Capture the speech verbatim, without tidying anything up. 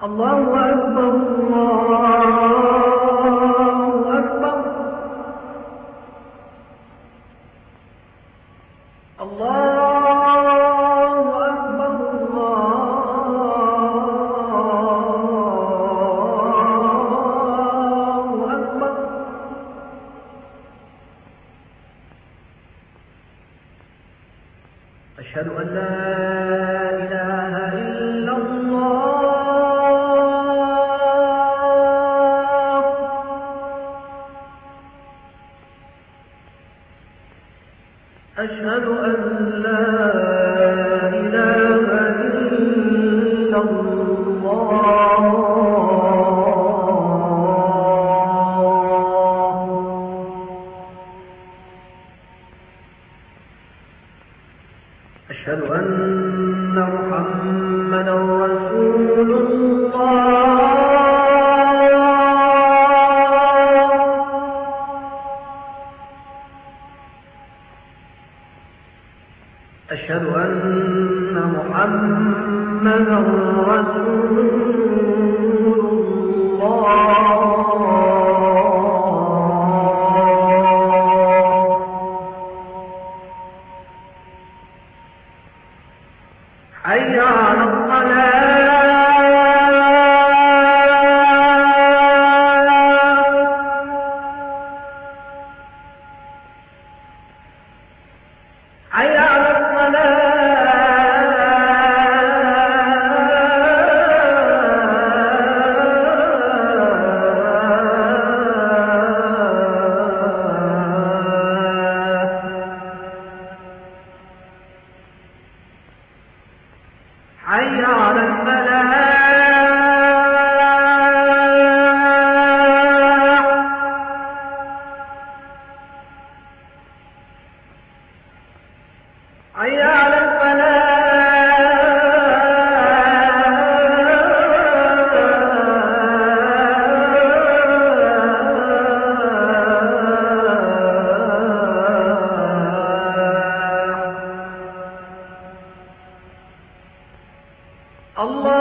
الله أكبر الله أكبر الله أكبر الله أكبر. أشهد أن لا إله إلا الله. أشهد أن لا إله إلا الله. أشهد أن محمدا رسول الله. أشهد أن محمدا رسول الله. حي على الصلاة. حي على حي على الفلاح. حي على الفلاح. الله